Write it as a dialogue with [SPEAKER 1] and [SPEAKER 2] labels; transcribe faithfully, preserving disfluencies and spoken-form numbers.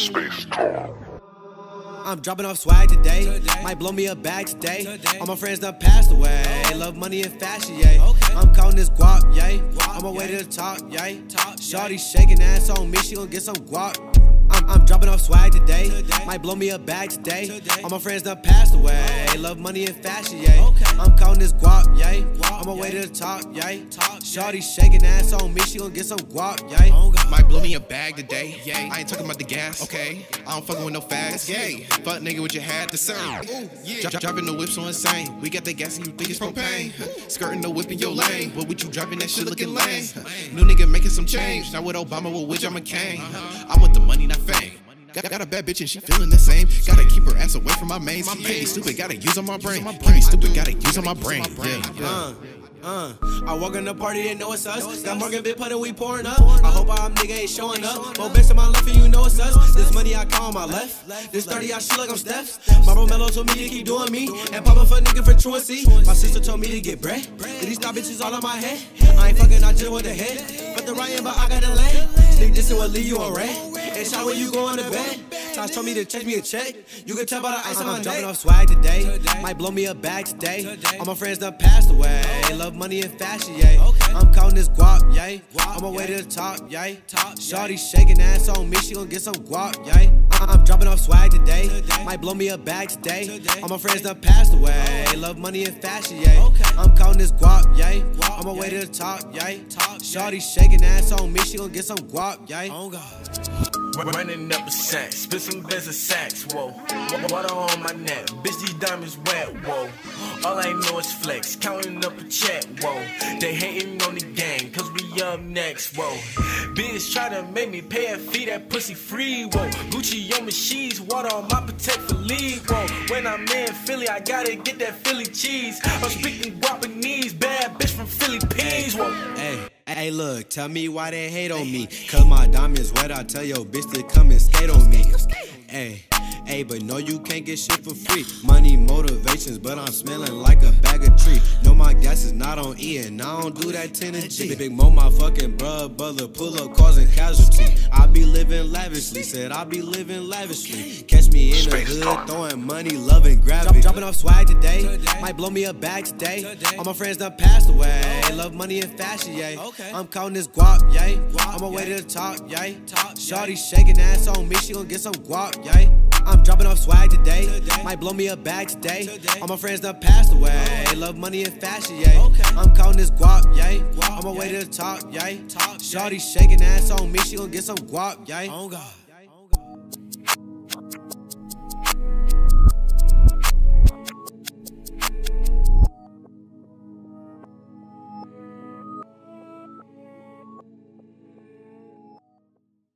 [SPEAKER 1] Space Talk.
[SPEAKER 2] I'm dropping off swag today, might blow me a bag today. All my friends done passed away, love money and fashion, yay. I'm counting this guap, yay. On my way to the top, yay. Shawty shaking ass on me, she gon' get some guap. I'm, I'm dropping off swag today, might blow me a bag today. All my friends done passed away, love money and fashion, yay. I'm counting this guap, yay. On my way to the top, yay. Shawty shaking ass on me, she gon' get some guap, yay.
[SPEAKER 3] Might blow me a bag today, yay. I ain't talking about the gas, okay. I don't fuckin' with no fags, yay. Fuck nigga what you had to say. Dri driving the whip so insane. We got that gas and you think it's propane. Skirting the whip in your lane, but with you driving that shit looking lame. New nigga making some change. Not with Obama, with which I'm a king. I want the money, not fame. Got, got a bad bitch and she feeling the same. Gotta keep her ass away from my mains. Can't be stupid, gotta use on my brain. Can't be stupid, gotta use on my brain. Yeah, yeah.
[SPEAKER 2] Uh, I walk in the party, they know it's us. Got Morgan big pudding, we pouring up. I hope our nigga ain't showing up. More bitch to my left and you know it's us. This money I call on my left. This thirty I shit like I'm Steph. Marble Mello told me to keep doing me. And poppin' for nigga for truancy. My sister told me to get bread. Did these stop bitches all on my head? I ain't fucking, I just with the head. But the Ryan, but I got the land. Think this will leave you on red. And shout when you going to bed. Tosh told me to check me a check. You can tell by the ice on my neck. I'm dropping off swag today, might blow me a bag today. All my friends done passed away, love money and fashion, yay. I'm counting this guap, yay. On my way to the top, yay. Shawty shaking ass on me, she gon' get some guap, yay. I'm dropping off swag today, might blow me a bag today. All my friends done passed away, love money and fashion, yay. I'm counting this guap, yay. On my way to the top, yay. Shawty shaking ass on me, she gon' get some guap, yay.
[SPEAKER 4] Running up a sack, spit some beds of sacks, whoa. Water on my neck, bitch these diamonds wet, whoa. All I know is flex, counting up a check, whoa. They hating on the gang, cause we up next, whoa. Bitch try to make me pay a fee, that pussy free, whoa. Gucci on my sheets, water on my protect for league, whoa. When I'm in Philly, I gotta get that Philly cheese. I'm speaking Guapanese, bad bitch from Philippines, whoa.
[SPEAKER 2] Hey. Hey look, tell me why they hate on me. Cause my diamonds wet, I tell your bitch to come and skate on me. Hey, hey, but no you can't get shit for free. Money motivations, but I'm smelling like a bag of tree. No, my gas is not on E and I don't do that ten and G. Big Mo, my fucking bruh, brother, pull up causing casualty. I be living lavishly, said I be living lavishly. Catch me in the hood, throwing money, loving gravity. Dropping off swag today, might blow me a bag today. All my friends done passed away, love money and fashion, yay. I'm counting this guap, yay. On my way to the top, yay. Shawty shaking ass on me, she gon' get some guap, yay. I'm dropping off swag today, might blow me a bag today. All my friends done passed away, love money and fashion, yay. I'm counting this guap, yay. On my way to the top, yay. Shawty shaking ass on me, she gon' get some guap, yay.